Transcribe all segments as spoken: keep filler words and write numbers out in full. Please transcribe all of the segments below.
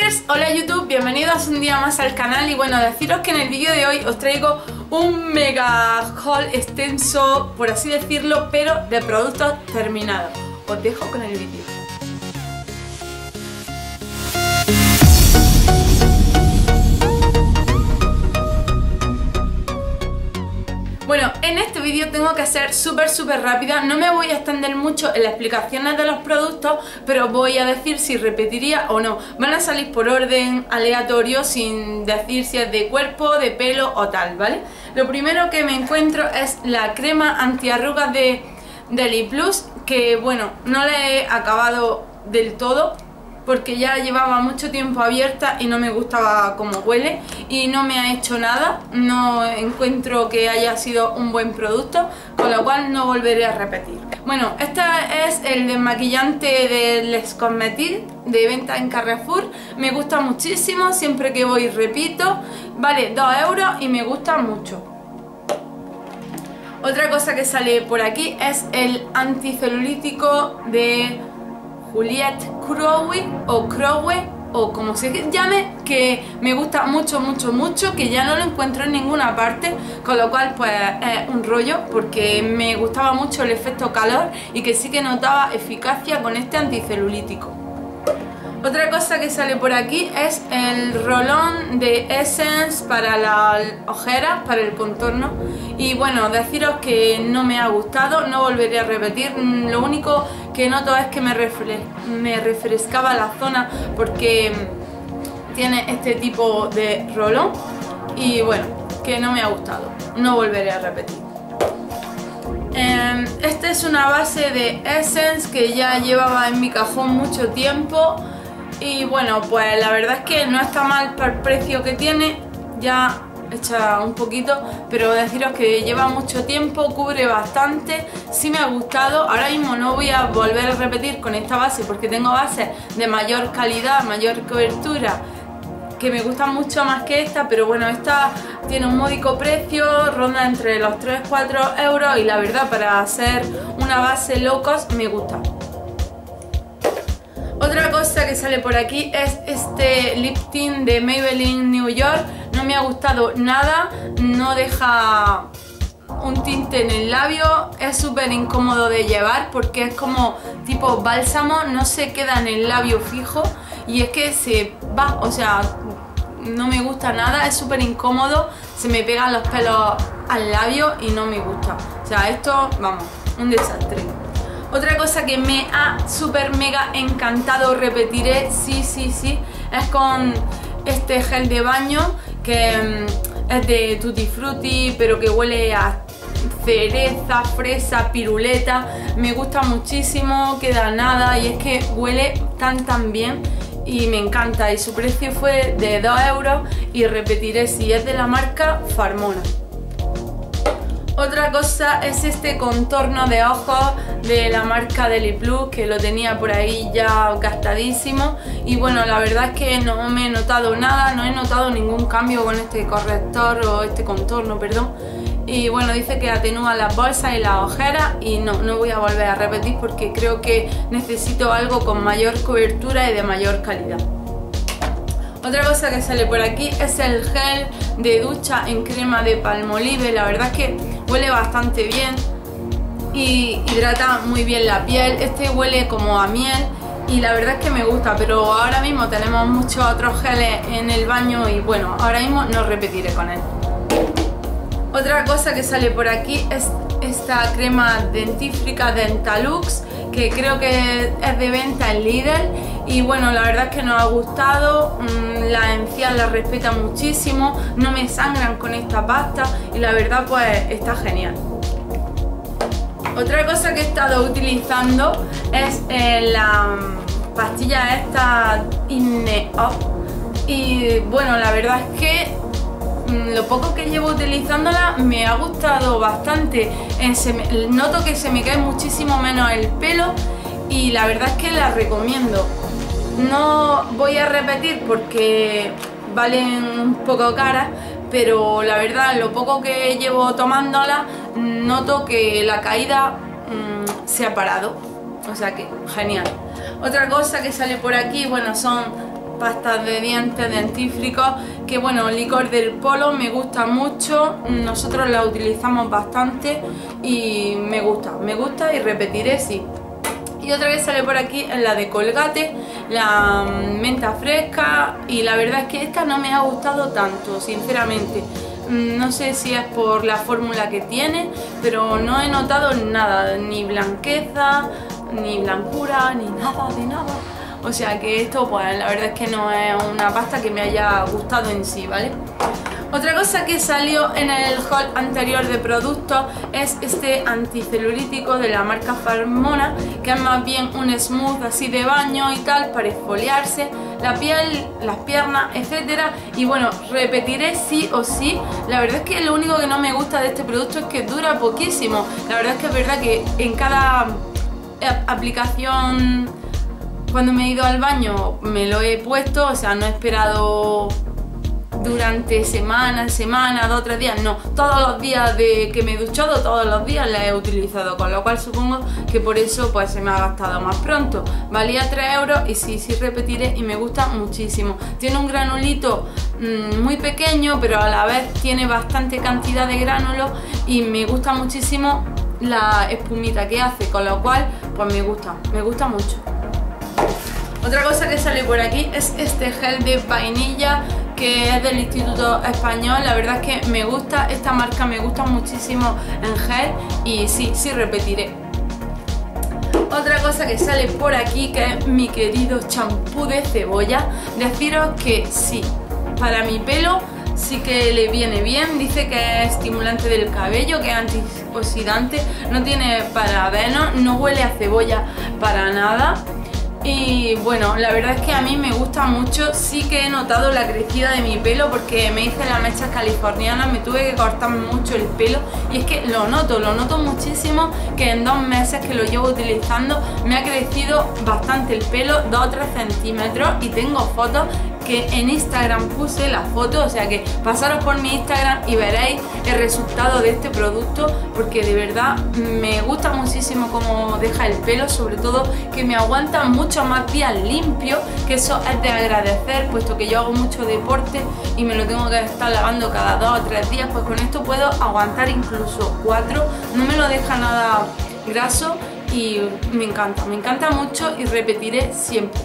youtubers, hola YouTube, bienvenidos un día más al canal. Y bueno, deciros que en el vídeo de hoy os traigo un mega haul extenso, por así decirlo, pero de productos terminados. Os dejo con el vídeo. Bueno, en este vídeo tengo que ser súper súper rápida, no me voy a extender mucho en las explicaciones de los productos, pero voy a decir si repetiría o no. Van a salir por orden aleatorio sin decir si es de cuerpo, de pelo o tal, ¿vale? Lo primero que me encuentro es la crema antiarrugas de Deli Plus, que bueno, no la he acabado del todo porque ya llevaba mucho tiempo abierta y no me gustaba cómo huele y no me ha hecho nada, no encuentro que haya sido un buen producto, con lo cual no volveré a repetir. Bueno, este es el desmaquillante de Les Cosmetiques de venta en Carrefour, me gusta muchísimo, siempre que voy repito, vale dos euros y me gusta mucho. Otra cosa que sale por aquí es el anticelulítico de Juliette Crowe o Crowe o como se llame, que me gusta mucho mucho mucho, que ya no lo encuentro en ninguna parte, con lo cual pues es un rollo porque me gustaba mucho el efecto calor y que sí que notaba eficacia con este anticelulítico. Otra cosa que sale por aquí es el rolón de Essence para las ojeras, para el contorno. Y bueno, deciros que no me ha gustado, no volveré a repetir. Lo único que noto es que me, refres me refrescaba la zona porque tiene este tipo de rolón. Y bueno, que no me ha gustado, no volveré a repetir. Eh, esta es una base de Essence que ya llevaba en mi cajón mucho tiempo. Y bueno, pues la verdad es que no está mal para el precio que tiene, ya echa un poquito, pero deciros que lleva mucho tiempo, cubre bastante, sí me ha gustado. Ahora mismo no voy a volver a repetir con esta base porque tengo bases de mayor calidad, mayor cobertura, que me gustan mucho más que esta, pero bueno, esta tiene un módico precio, ronda entre los tres a cuatro euros y la verdad para hacer una base low cost me gusta. Otra cosa que sale por aquí es este lip tint de Maybelline New York. No me ha gustado nada, no deja un tinte en el labio, es súper incómodo de llevar porque es como tipo bálsamo, no se queda en el labio fijo y es que se va, o sea, no me gusta nada, es súper incómodo, se me pegan los pelos al labio y no me gusta. O sea, esto, vamos, un desastre. Otra cosa que me ha súper mega encantado, repetiré, sí, sí, sí, es con este gel de baño que mm, es de Tutti Frutti, pero que huele a cereza, fresa, piruleta. Me gusta muchísimo, queda nada y es que huele tan tan bien y me encanta. Y su precio fue de dos euros y repetiré si es de la marca Farmona. Otra cosa es este contorno de ojos de la marca Deli Plus, que lo tenía por ahí ya gastadísimo y bueno, la verdad es que no me he notado nada, no he notado ningún cambio con este corrector o este contorno, perdón. Y bueno, dice que atenúa las bolsas y las ojeras y no, no voy a volver a repetir porque creo que necesito algo con mayor cobertura y de mayor calidad. Otra cosa que sale por aquí es el gel de ducha en crema de Palmolive. La verdad es que huele bastante bien y hidrata muy bien la piel. Este huele como a miel y la verdad es que me gusta, pero ahora mismo tenemos muchos otros geles en el baño y bueno, ahora mismo no repetiré con él. Otra cosa que sale por aquí es esta crema dentífrica Dentalux, que creo que es de venta en Lidl y bueno, la verdad es que nos ha gustado, la encías la respeta muchísimo, no me sangran con esta pasta y la verdad pues está genial. Otra cosa que he estado utilizando es eh, la pastilla esta Inneop y bueno, la verdad es que lo poco que llevo utilizándola me ha gustado bastante. Se me, noto que se me cae muchísimo menos el pelo y la verdad es que la recomiendo. No voy a repetir porque valen un poco caras, pero la verdad lo poco que llevo tomándola noto que la caída mmm, se ha parado, o sea que genial. Otra cosa que sale por aquí, bueno, son pastas de dientes, dentífricos, que bueno, licor del polo me gusta mucho, nosotros la utilizamos bastante y me gusta, me gusta y repetiré sí. Y otra que sale por aquí es la de Colgate, la menta fresca, y la verdad es que esta no me ha gustado tanto, sinceramente. No sé si es por la fórmula que tiene, pero no he notado nada, ni blanqueza, ni blancura, ni nada de nada. O sea que esto, pues la verdad es que no es una pasta que me haya gustado en sí, ¿vale? Otra cosa que salió en el haul anterior de productos es este anticelulítico de la marca Farmona, que es más bien un smooth así de baño y tal, para exfoliarse la piel, las piernas, etcétera. Y bueno, repetiré sí o sí. La verdad es que lo único que no me gusta de este producto es que dura poquísimo. La verdad es que es verdad que en cada aplicación, cuando me he ido al baño, me lo he puesto, o sea, no he esperado durante semanas, semanas, dos o tres días, no, todos los días de que me he duchado, todos los días la he utilizado, con lo cual supongo que por eso pues se me ha gastado más pronto. Valía tres euros y sí, sí repetiré y me gusta muchísimo. Tiene un granulito mmm, muy pequeño, pero a la vez tiene bastante cantidad de gránulos y me gusta muchísimo la espumita que hace, con lo cual pues me gusta, me gusta mucho. Otra cosa que sale por aquí es este gel de vainilla, que es del Instituto Español. La verdad es que me gusta, esta marca me gusta muchísimo en gel y sí, sí repetiré. Otra cosa que sale por aquí, que es mi querido champú de cebolla. Deciros que sí, para mi pelo sí que le viene bien. Dice que es estimulante del cabello, que es antioxidante, no tiene parabenos, no huele a cebolla para nada. Y bueno, la verdad es que a mí me gusta mucho. Sí que he notado la crecida de mi pelo porque me hice las mechas californianas, me tuve que cortar mucho el pelo y es que lo noto, lo noto muchísimo, que en dos meses que lo llevo utilizando me ha crecido bastante el pelo, dos o tres centímetros, y tengo fotos que en Instagram puse la foto, o sea que pasaros por mi Instagram y veréis el resultado de este producto, porque de verdad me gusta muchísimo cómo deja el pelo, sobre todo que me aguanta mucho más días limpio, que eso es de agradecer, puesto que yo hago mucho deporte y me lo tengo que estar lavando cada dos o tres días. Pues con esto puedo aguantar incluso cuatro, no me lo deja nada graso y me encanta, me encanta mucho y repetiré siempre.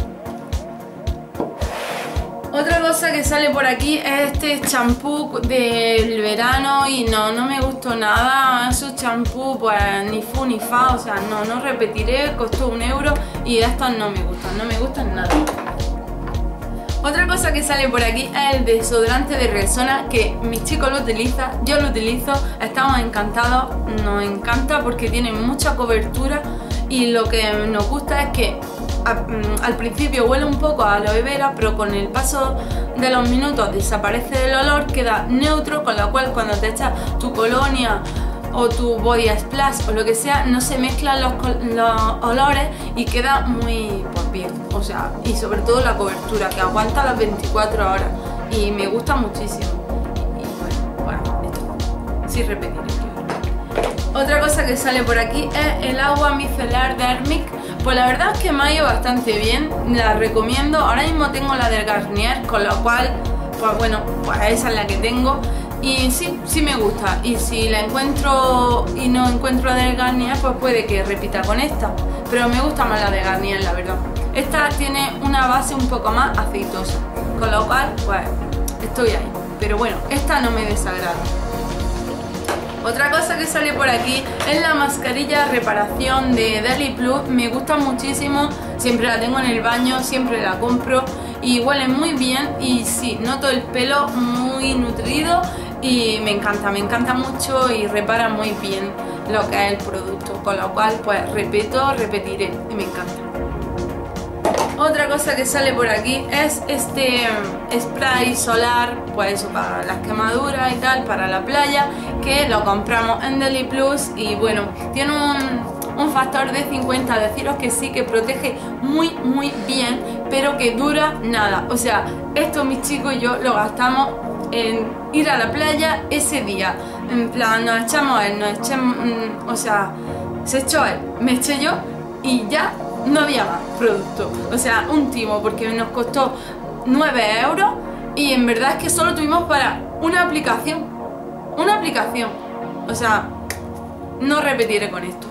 Otra cosa que sale por aquí es este champú del verano y no, no me gustó nada. Esos champú pues ni fu ni fa, o sea, no, no repetiré, costó un euro y estos no me gustan, no me gustan nada. Otra cosa que sale por aquí es el desodorante de Rexona, que mi chico lo utiliza, yo lo utilizo, estamos encantados, nos encanta porque tiene mucha cobertura y lo que nos gusta es que al principio huele un poco a aloe vera, pero con el paso de los minutos desaparece el olor, queda neutro, con lo cual cuando te echas tu colonia o tu body splash o lo que sea, no se mezclan los, los olores y queda muy pues, bien, o sea, y sobre todo la cobertura, que aguanta las veinticuatro horas y me gusta muchísimo. Y bueno, bueno, esto sí repetiré. Otra cosa que sale por aquí es el agua micelar de Hermic. Pues la verdad es que me ha ido bastante bien, la recomiendo. Ahora mismo tengo la del Garnier, con lo cual, pues bueno, pues esa es la que tengo. Y sí, sí me gusta. Y si la encuentro y no encuentro la del Garnier, pues puede que repita con esta. Pero me gusta más la de Garnier, la verdad. Esta tiene una base un poco más aceitosa, con lo cual, pues estoy ahí. Pero bueno, esta no me desagrada. Otra cosa que sale por aquí es la mascarilla reparación de Deli Plus. Me gusta muchísimo, siempre la tengo en el baño, siempre la compro y huele muy bien. Y sí, noto el pelo muy nutrido y me encanta, me encanta mucho y repara muy bien lo que es el producto. Con lo cual, pues repito, repetiré y me encanta. Otra cosa que sale por aquí es este spray solar, pues eso, para las quemaduras y tal, para la playa, que lo compramos en Deli Plus y bueno, tiene un, un factor de cincuenta, deciros que sí que protege muy muy bien, pero que dura nada. O sea, esto mis chicos y yo lo gastamos en ir a la playa ese día, en plan nos echamos él, nos echamos, o sea, se echó él, me eché yo y ya no había más producto, o sea, un timo, porque nos costó nueve euros y en verdad es que solo tuvimos para una aplicación, una aplicación, o sea, no repetiré con esto.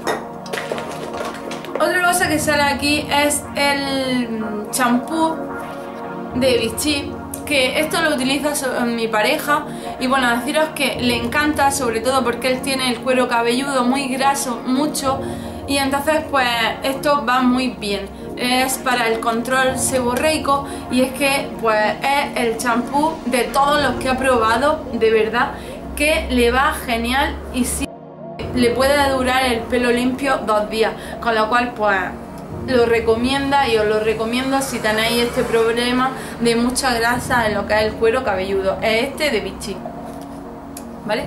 Otra cosa que sale aquí es el champú de Vichy, que esto lo utiliza mi pareja y bueno, deciros que le encanta, sobre todo porque él tiene el cuero cabelludo muy graso, mucho, y entonces pues esto va muy bien. Es para el control seborreico y es que pues es el champú de todos los que he probado, de verdad que le va genial y sí le puede durar el pelo limpio dos días, con lo cual pues lo recomienda y os lo recomiendo si tenéis este problema de mucha grasa en lo que es el cuero cabelludo. Es este de Vichy, ¿vale?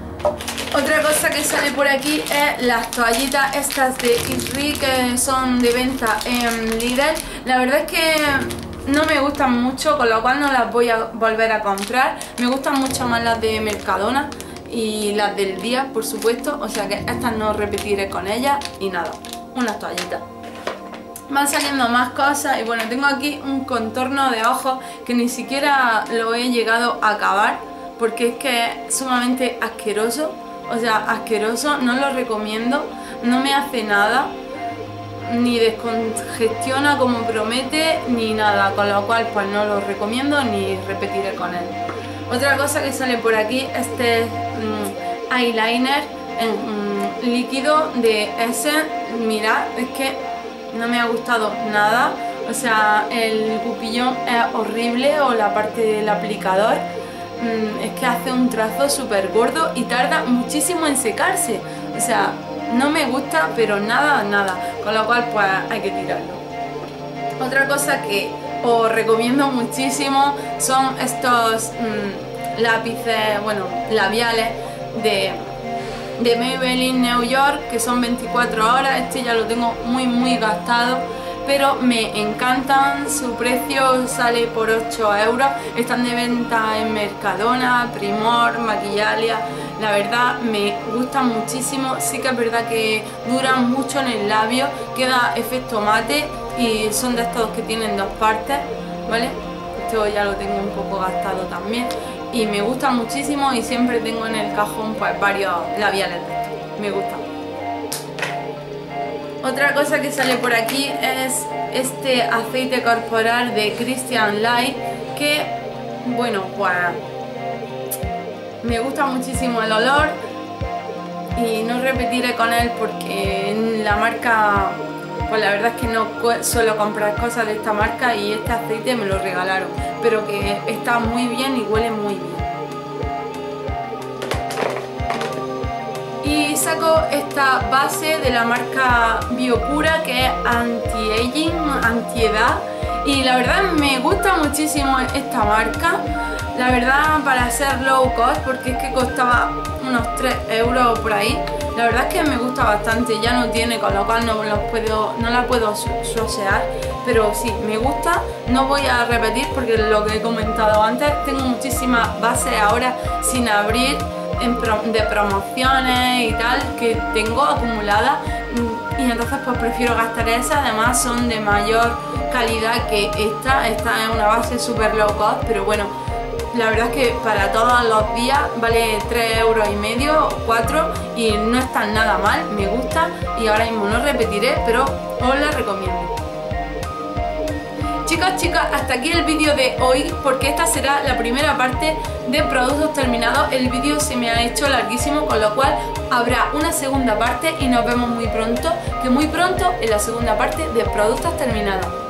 Otra cosa que sale por aquí es las toallitas estas de Isri, que son de venta en Lidl. La verdad es que no me gustan mucho, con lo cual no las voy a volver a comprar. Me gustan mucho más las de Mercadona y las del día, por supuesto, o sea que estas no repetiré con ellas. Y nada, unas toallitas. Van saliendo más cosas y bueno, tengo aquí un contorno de ojos que ni siquiera lo he llegado a acabar porque es que es sumamente asqueroso, o sea, asqueroso, no lo recomiendo, no me hace nada, ni descongestiona como promete, ni nada, con lo cual pues no lo recomiendo ni repetiré con él. Otra cosa que sale por aquí, este mmm, eyeliner en mmm, líquido de Essence. Mirad, es que no me ha gustado nada, o sea, el pupillón es horrible, o la parte del aplicador mmm, es que hace un trazo súper gordo y tarda muchísimo en secarse, o sea, no me gusta, pero nada, nada, con lo cual pues hay que tirarlo. Otra cosa que os recomiendo muchísimo son estos mmm, lápices, bueno, labiales de, de Maybelline New York, que son veinticuatro horas, este ya lo tengo muy muy gastado, pero me encantan, su precio sale por ocho euros, están de venta en Mercadona, Primor, Maquillalia. La verdad me gustan muchísimo, sí que es verdad que duran mucho en el labio, queda efecto mate y son de estos que tienen dos partes, ¿vale? Esto ya lo tengo un poco gastado también y me gustan muchísimo y siempre tengo en el cajón pues varios labiales de estos, me gustan. Otra cosa que sale por aquí es este aceite corporal de Christian Light, que bueno, pues me gusta muchísimo el olor y no repetiré con él porque en la marca, pues la verdad es que no suelo comprar cosas de esta marca y este aceite me lo regalaron, pero que está muy bien y huele muy bien. Y saco esta base de la marca Biopura, que es anti-aging, anti-edad, y la verdad me gusta muchísimo esta marca, la verdad, para ser low cost, porque es que costaba unos tres euros por ahí. La verdad es que me gusta bastante, ya no tiene, con lo cual no, los puedo, no la puedo suasear, pero sí, me gusta. No voy a repetir porque lo que he comentado antes, tengo muchísimas bases ahora sin abrir, en pro, de promociones y tal, que tengo acumuladas, y entonces pues prefiero gastar esas. Además son de mayor calidad que esta, esta es una base super low cost, pero bueno, la verdad es que para todos los días vale tres euros y medio, cuatro, y no está nada mal, me gusta y ahora mismo no repetiré, pero os la recomiendo. Chicos, chicas, hasta aquí el vídeo de hoy, porque esta será la primera parte de productos terminados. El vídeo se me ha hecho larguísimo, con lo cual habrá una segunda parte y nos vemos muy pronto, que muy pronto en la segunda parte de productos terminados.